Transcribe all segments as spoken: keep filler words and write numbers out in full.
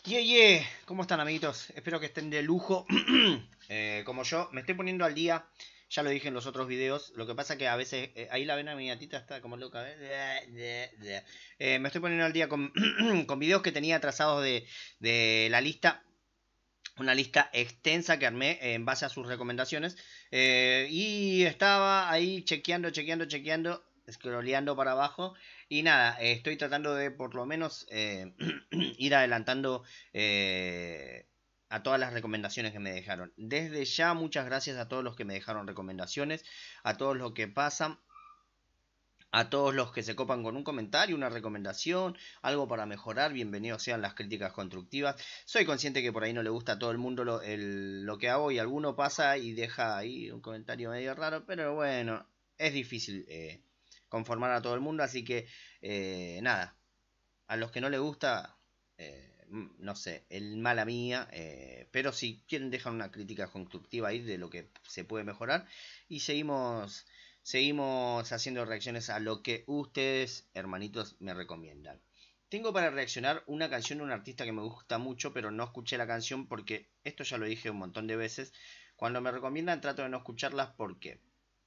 Yeah, yeah. ¿Cómo están, amiguitos? Espero que estén de lujo. eh, como yo, me estoy poniendo al día. Ya lo dije en los otros videos. Lo que pasa que a veces... Eh, ahí la ven a mi gatita, está como loca. ¿eh? Eh, me estoy poniendo al día con, con videos que tenía trazados de, de la lista. Una lista extensa que armé en base a sus recomendaciones. Eh, y estaba ahí chequeando, chequeando, chequeando. Scrolleando para abajo. Y nada, eh, estoy tratando de por lo menos eh, ir adelantando eh, a todas las recomendaciones que me dejaron. Desde ya, muchas gracias a todos los que me dejaron recomendaciones. A todos los que pasan. A todos los que se copan con un comentario, una recomendación, algo para mejorar, bienvenidos sean las críticas constructivas. Soy consciente que por ahí no le gusta a todo el mundo lo, el, lo que hago y alguno pasa y deja ahí un comentario medio raro, pero bueno, es difícil eh, conformar a todo el mundo, así que eh, nada, a los que no le gusta, eh, no sé, el mala mía, eh, pero si quieren dejar una crítica constructiva ahí de lo que se puede mejorar y seguimos... Seguimos haciendo reacciones a lo que ustedes, hermanitos, me recomiendan. Tengo para reaccionar una canción de un artista que me gusta mucho, pero no escuché la canción porque, esto ya lo dije un montón de veces, cuando me recomiendan trato de no escucharlas. ¿Por qué?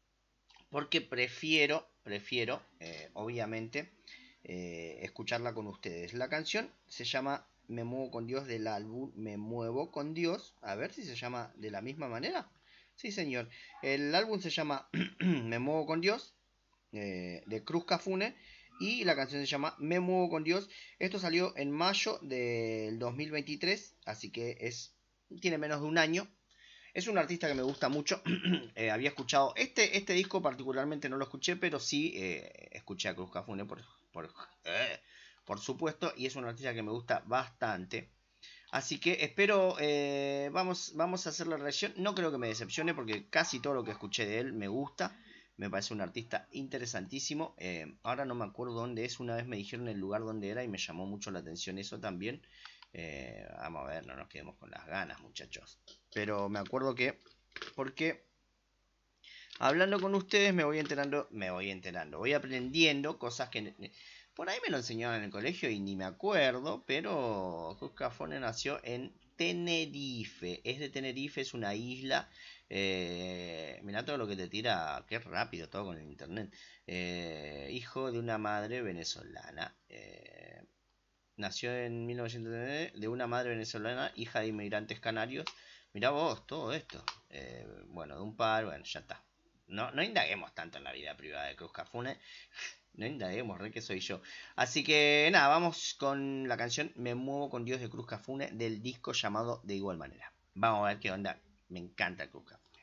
Porque prefiero, prefiero, eh, obviamente, eh, escucharla con ustedes. La canción se llama Me Muevo con Dios, del álbum Me Muevo con Dios. A ver si se llama de la misma manera. Sí, señor. El álbum se llama Me Muevo con Dios, eh, de Cruz Cafune. Y la canción se llama Me Muevo con Dios. Esto salió en mayo del dos mil veintitrés, así que es tiene menos de un año. Es un artista que me gusta mucho. eh, había escuchado este, este disco particularmente, no lo escuché, pero sí eh, escuché a Cruz Cafune, por, por, eh, por supuesto. Y es un artista que me gusta bastante. Así que espero, eh, vamos, vamos a hacer la reacción. No creo que me decepcione porque casi todo lo que escuché de él me gusta. Me parece un artista interesantísimo. Eh, ahora no me acuerdo dónde es. Una vez me dijeron el lugar donde era y me llamó mucho la atención eso también. Eh, vamos a ver, no nos quedemos con las ganas, muchachos. Pero me acuerdo que, porque hablando con ustedes me voy enterando, me voy enterando, voy aprendiendo cosas que... Por ahí me lo enseñaron en el colegio y ni me acuerdo, pero Cruz Cafune nació en Tenerife. Es de Tenerife, es una isla. Eh, mirá todo lo que te tira, qué rápido todo con el internet. Eh, hijo de una madre venezolana. Eh, nació en mil novecientos nueve de una madre venezolana, hija de inmigrantes canarios. Mirá vos, todo esto. Eh, bueno, de un par, bueno, ya está. No, no indaguemos tanto en la vida privada de Cruz Cafune. No indaguemos, re que soy yo. Así que nada, vamos con la canción Me Muevo con Dios de Cruz Cafune, del disco llamado De Igual Manera. Vamos a ver qué onda. Me encanta Cruz Cafune.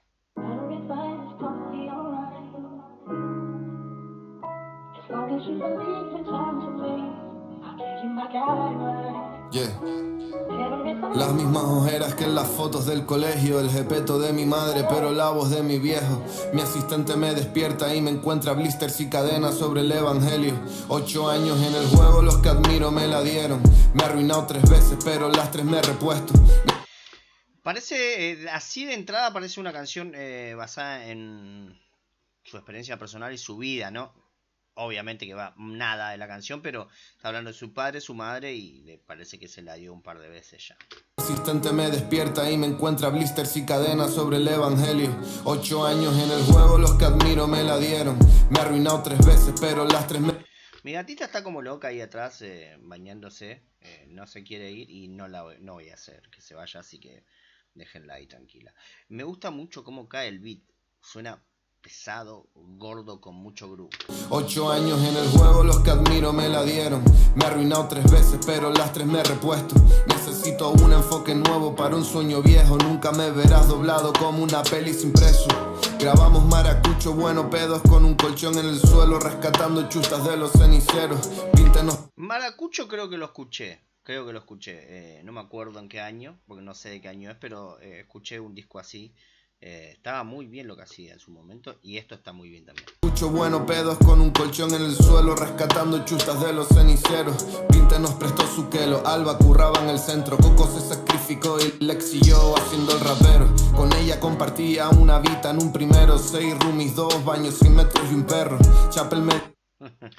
Yeah. Las mismas ojeras que en las fotos del colegio, el jepeto de mi madre, pero la voz de mi viejo. Mi asistente me despierta y me encuentra blisters y cadenas sobre el evangelio. Ocho años en el juego, los que admiro me la dieron. Me he arruinado tres veces, pero las tres me he repuesto. Parece, eh, así de entrada, parece una canción eh, basada en su experiencia personal y su vida, ¿no? Obviamente que va nada de la canción, pero está hablando de su padre, su madre, y le parece que se la dio un par de veces ya. El asistente me despierta y me encuentra blisters y cadenas sobre el evangelio. Ocho años en el juego, los que admiro me la dieron. Me he arruinado tres veces, pero las tres me... Mi gatita está como loca ahí atrás, eh, bañándose. Eh, no se quiere ir y no la no voy a hacer que se vaya, así que déjenla ahí tranquila. Me gusta mucho cómo cae el beat. Suena pesado, gordo, con mucho groove. Ocho años en el juego, los que admiro me la dieron. Me he arruinado tres veces, pero las tres me he repuesto. Necesito un enfoque nuevo para un sueño viejo. Nunca me verás doblado como una peli sin preso. Grabamos maracucho, bueno, pedos con un colchón en el suelo, rescatando chustas de los ceniceros. Píntenos. Maracucho creo que lo escuché. Creo que lo escuché. Eh, no me acuerdo en qué año, porque no sé de qué año es, pero eh, escuché un disco así. Eh, estaba muy bien lo que hacía en su momento y esto está muy bien también. Mucho bueno, pedos con un colchón en el suelo, rescatando chustas de los ceniceros. Pinte nos prestó su quelo, Alba curraba en el centro, Coco se sacrificó y Lex y yo haciendo el rapero. Con ella compartía una vida en un primero, seis roomies, dos baños, cien metros y un perro. Chapel me...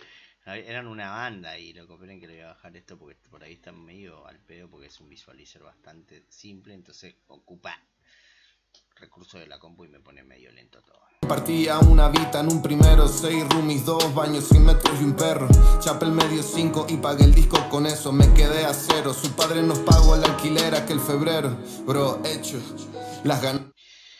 Eran una banda y loco, esperen que le voy a bajar esto porque por ahí está medio al pedo porque es un visualizer bastante simple, entonces ocupa recursos de la compu y me pone medio lento todo. Partía una vita en un primero, seis roomies, dos baños, cien metros y un perro. Chapel medio cinco y pagué el disco con eso, me quedé a cero. Su padre nos pagó el alquiler aquel febrero, bro, hecho, las ganas.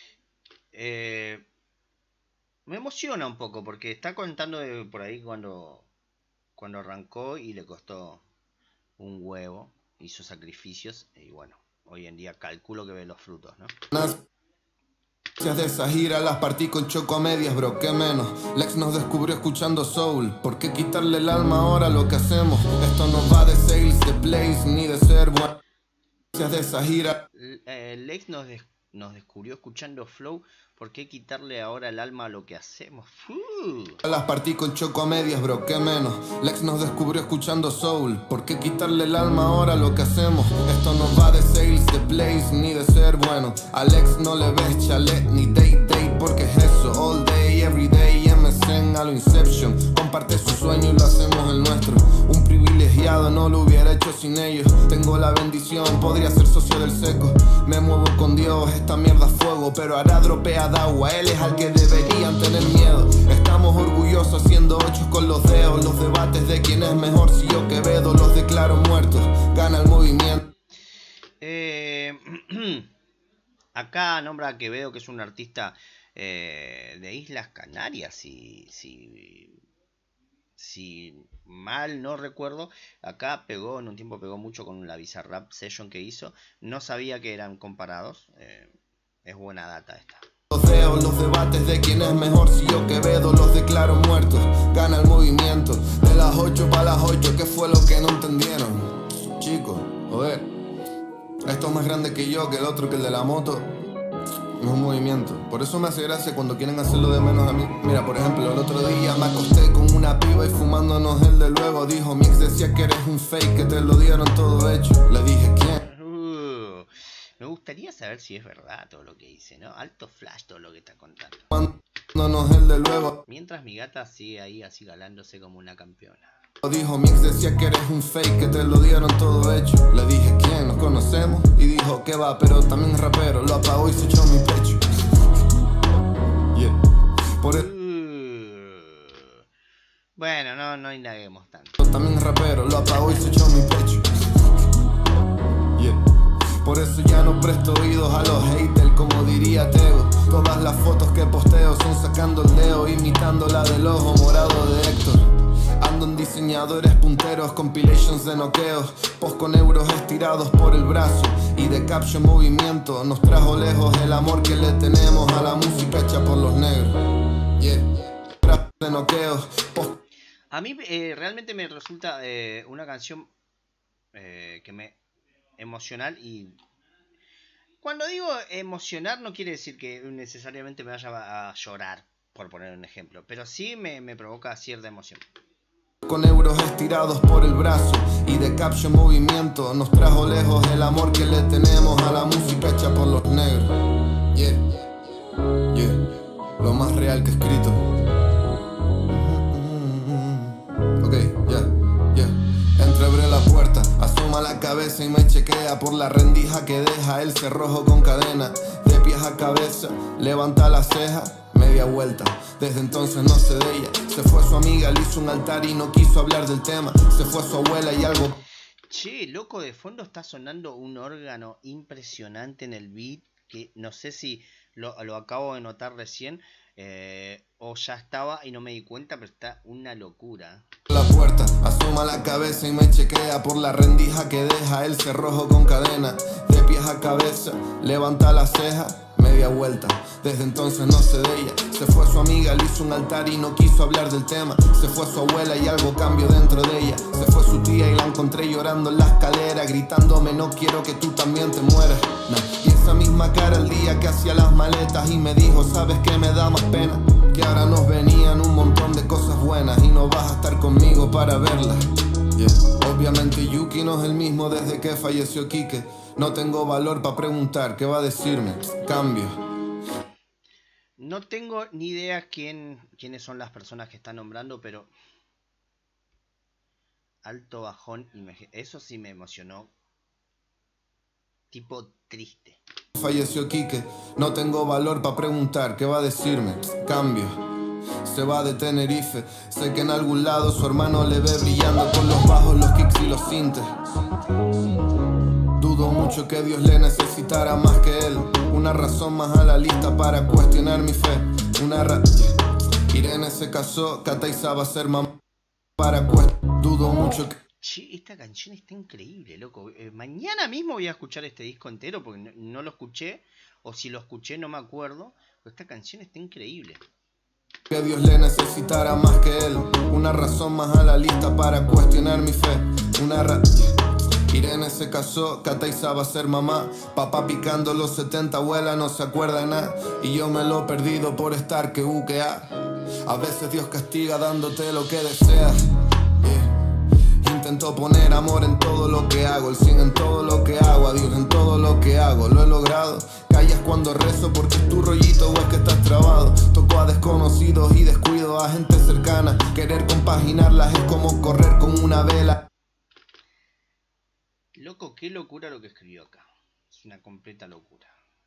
Eh, me emociona un poco porque está contando de por ahí cuando, cuando arrancó y le costó un huevo, hizo sacrificios y bueno, hoy en día calculo que ve los frutos, ¿no? De esa gira las partí con choco a medias, bro, qué menos. Lex nos descubrió escuchando soul. ¿Por qué quitarle el alma ahora a lo que hacemos? Esto no va de sales, de plays, ni de ser bueno. De esa gira eh, Lex nos, des nos descubrió escuchando flow. ¿Por qué quitarle ahora el alma a lo que hacemos? Uh. Las partí con choco a medias, bro, qué menos. Lex nos descubrió escuchando soul. ¿Por qué quitarle el alma ahora a lo que hacemos? Esto no va de sales, de plays, ni de ser bueno. A Lex no le ves chalet, ni date, date, porque es eso. All day, every day, M S N a lo Inception. Comparte su sueño y lo hacemos el nuestro. Un privilegiado no lo hubiera hecho sin ellos. Tengo la bendición, podría ser socio del seco. Me muevo con Dios, esta mierda fuego, pero hará dropea de agua. Él es al que deberían tener miedo. Estamos orgullosos haciendo ochos con los dedos. Los debates de quién es mejor, si yo Quevedo, los declaro muertos. Gana el movimiento. Eh, acá nombra a Quevedo, que es un artista eh, de Islas Canarias, si, si, si mal no recuerdo. Acá pegó, en un tiempo pegó mucho con la Bizarrap Session que hizo. No sabía que eran comparados. Eh, es buena data esta. Los dedos, los debates de quién es mejor, si yo Quevedo, los declaro muertos. Gana el movimiento. De las ocho para las ocho, ¿qué fue lo que no entendieron? Chicos, joder. Esto es más grande que yo, que el otro, que el de la moto. Es un movimiento. Por eso me hace gracia cuando quieren hacerlo de menos a mí. Mira, por ejemplo, el otro día me acosté con una piba y fumándonos el de luego. Dijo, mi ex decía que eres un fake, que te lo dieron todo hecho. Le dije, ¿quién? Uh, me gustaría saber si es verdad todo lo que dice, ¿no? Alto flash todo lo que está contando. Fumándonos el de luego. Mientras mi gata sigue ahí así galándose como una campeona. Dijo, mi ex decía que eres un fake, que te lo dieron todo hecho. Le dije, ¿quién? ¿Nos conocemos? Y dijo, ¿qué va? Pero también es rapero. Lo apagó y se echó mi pecho. Yeah. Por eso uh, bueno, no, no indaguemos tanto. también es rapero. Lo apagó y se echó mi pecho. Yeah. Por eso ya no presto oídos a los haters, como diría Tego. Todas las fotos que posteo son sacando el dedo, imitando la del ojo morado de Héctor. Ando en diseñadores punteros, compilations de noqueos, post con euros estirados por el brazo y de caption movimiento. Nos trajo lejos el amor que le tenemos a la música hecha por los negros. Yeah. De noqueos, post... A mí eh, realmente me resulta eh, una canción eh, que me emocional, y cuando digo emocionar no quiere decir que necesariamente me vaya a llorar, por poner un ejemplo, pero sí me, me provoca cierta emoción. Con euros estirados por el brazo y de caption movimiento. Nos trajo lejos el amor que le tenemos a la música hecha por los negros. Yeah, yeah, lo más real que he escrito. Ok, ya, yeah, ya yeah. Entreabré la puerta, asoma la cabeza y me chequea por la rendija que deja el cerrojo con cadena. De pies a cabeza, levanta la ceja, media vuelta. Desde entonces no sé de ella. Se fue su amiga, le hizo un altar y no quiso hablar del tema. Se fue su abuela y algo... Che, loco, de fondo está sonando un órgano impresionante en el beat, que no sé si lo, lo acabo de notar recién eh, o ya estaba y no me di cuenta, pero está una locura. La puerta, asoma la cabeza y me chequea por la rendija que deja el cerrojo con cadena. De pies a cabeza, levanta la ceja, media vuelta. Desde entonces no sé de ella. Se fue su amiga, le hizo un altar y no quiso hablar del tema. Se fue su abuela y algo cambió dentro de ella. Se fue su tía y la encontré llorando en la escalera, gritándome, no quiero que tú también te mueras. Nah. Y esa misma cara el día que hacía las maletas y me dijo, ¿sabes qué me da más pena? Que ahora nos venían un montón de cosas buenas y no vas a estar conmigo para verlas. Yeah. Obviamente Yuki no es el mismo desde que falleció Quique. No tengo valor para preguntar qué va a decirme. Cambio. No tengo ni idea quién, quiénes son las personas que están nombrando, pero alto bajón. Eso sí me emocionó. Tipo triste. Falleció Quique, no tengo valor para preguntar qué va a decirme. Cambio, se va de Tenerife. Sé que en algún lado su hermano le ve brillando con los bajos, los kicks y los sintes. Dudo mucho que Dios le necesitara más que él. Una razón más a la lista para cuestionar mi fe. Una ra... Irene se casó, Cataiza va a ser mamá para cuestionar. Dudo mucho que... Che, esta canción está increíble, loco. Eh, mañana mismo voy a escuchar este disco entero porque no, no lo escuché. O si lo escuché no me acuerdo. Pero esta canción está increíble. Que Dios le necesitara más que él. Una razón más a la lista para cuestionar mi fe. Una ra... Irene se casó, Cataiza va a ser mamá. Papá picando los setenta, abuela no se acuerda de nada. Y yo me lo he perdido por estar que u que a. A veces Dios castiga dándote lo que deseas. Intento poner amor en todo lo que hago, el cien en todo lo que hago, a Dios en todo lo que hago, lo he logrado. Callas cuando rezo porque es tu rollito o es que estás trabado. Toco a desconocidos y descuido a gente cercana. Querer compaginarlas es como correr con una vela. Loco, qué locura lo que escribió acá. Es una completa locura.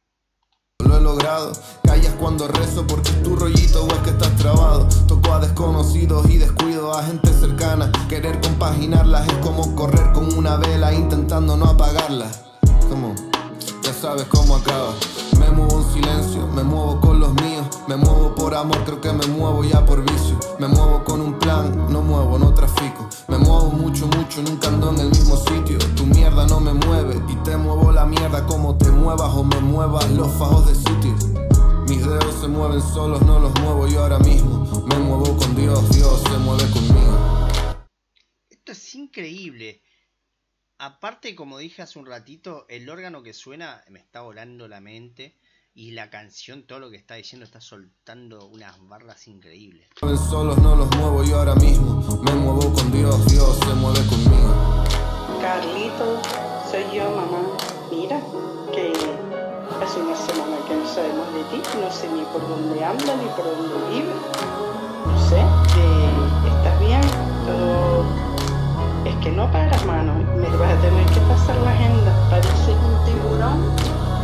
Lo he logrado, callas cuando rezo porque es tu rollito o es que estás trabado. Toco a desconocidos y descuido a gente cercana. Querer compaginarlas es como correr con una vela intentando no apagarla. Como, ya sabes cómo acaba. Me muevo en silencio, me muevo con los míos. Me muevo por amor, creo que me muevo ya por vicio. Me muevo con un plan, no muevo, no trafico. Me muevo mucho, mucho, nunca ando en el mismo sitio. Tu mierda no me mueve y te muevo la mierda como te muevas o me muevas los fajos de sitio. Mis dedos se mueven solos, no los muevo yo ahora mismo. Me muevo con Dios, Dios se mueve conmigo. Esto es increíble. Aparte, como dije hace un ratito, el órgano que suena me está volando la mente. Y la canción, todo lo que está diciendo, está soltando unas barras increíbles. Solos no los muevo yo ahora mismo. Me muevo con Dios, Dios se mueve conmigo. Carlito, soy yo, mamá. Mira, que hace una semana que no sabemos de ti. No sé ni por dónde anda ni por dónde vive. No sé, eh, ¿estás bien? Todo... Es que no paras, mano. Me vas a tener que pasar la agenda. Pareces un tiburón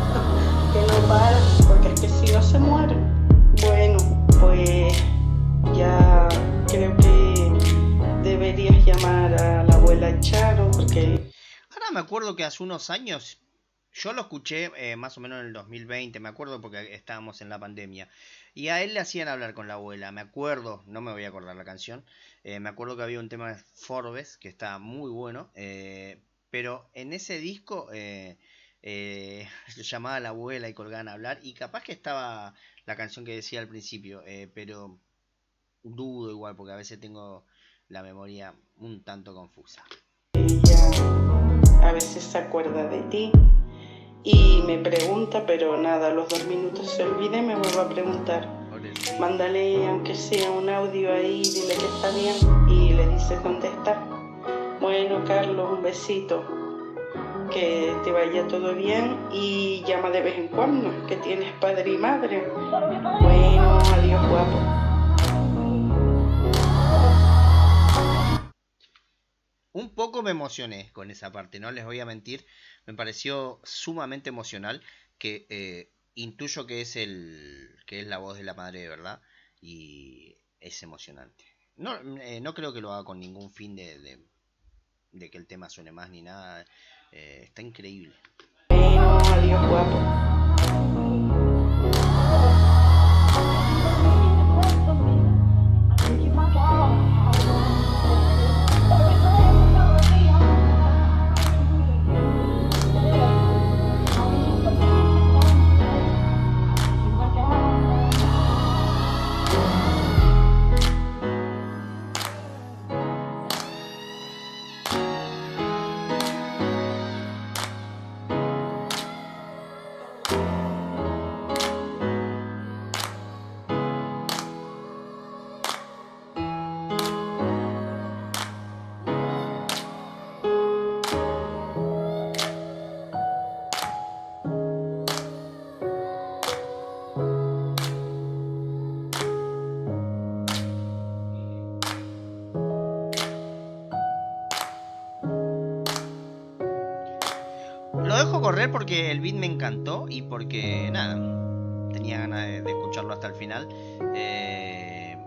que no para, porque es que si no se muere. Bueno, pues ya creo que deberías llamar a la abuela Charo, porque... Ahora me acuerdo que hace unos años, yo lo escuché eh, más o menos en el dos mil veinte, me acuerdo porque estábamos en la pandemia, y a él le hacían hablar con la abuela, me acuerdo, no me voy a acordar la canción, eh, me acuerdo que había un tema de Forbes que está muy bueno, eh, pero en ese disco... Eh, Eh, llamaba a la abuela y colgaban a hablar, y capaz que estaba la canción que decía al principio, eh, pero dudo igual porque a veces tengo la memoria un tanto confusa. Ella a veces se acuerda de ti y me pregunta, pero nada, a los dos minutos se olvida y me vuelve a preguntar. Mándale aunque sea un audio ahí, dile que está bien y le dices dónde está. Bueno, Carlos, un besito. Que te vaya todo bien y llama de vez en cuando, que tienes padre y madre. Bueno, adiós, guapo. Un poco me emocioné con esa parte, no les voy a mentir, me pareció sumamente emocional, que eh, intuyo que es el que es la voz de la madre de verdad y es emocionante. No, eh, no creo que lo haga con ningún fin de, de, de que el tema suene más ni nada. Eh, está increíble. Bueno, adiós, guapo. lo dejo correr porque el beat me encantó y porque, nada, tenía ganas de, de escucharlo hasta el final. Eh...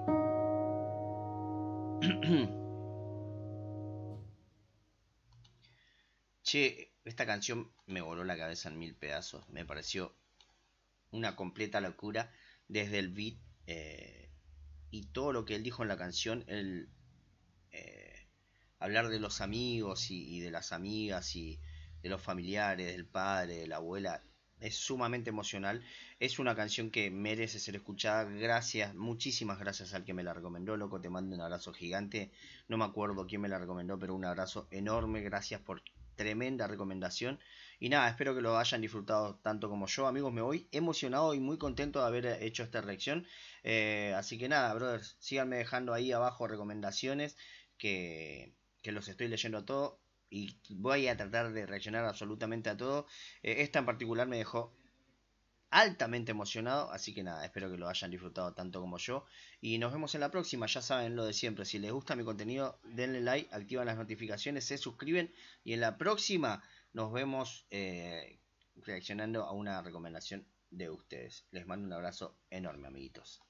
Che, esta canción me voló la cabeza en mil pedazos. Me pareció una completa locura desde el beat eh, y todo lo que él dijo en la canción. Él eh, hablar de los amigos y, y de las amigas y de los familiares, del padre, de la abuela, es sumamente emocional. Es una canción que merece ser escuchada. Gracias, muchísimas gracias al que me la recomendó, loco, te mando un abrazo gigante. No me acuerdo quién me la recomendó, pero un abrazo enorme. Gracias por tremenda recomendación. Y nada, espero que lo hayan disfrutado tanto como yo. Amigos, me voy emocionado y muy contento de haber hecho esta reacción. Eh, así que nada, brothers, síganme dejando ahí abajo recomendaciones que, que los estoy leyendo a todos. Y voy a tratar de reaccionar absolutamente a todo. Eh, esta en particular me dejó altamente emocionado. Así que nada, espero que lo hayan disfrutado tanto como yo. Y nos vemos en la próxima. Ya saben lo de siempre. Si les gusta mi contenido, denle like, activan las notificaciones, se suscriben. Y en la próxima nos vemos eh, reaccionando a una recomendación de ustedes. Les mando un abrazo enorme, amiguitos.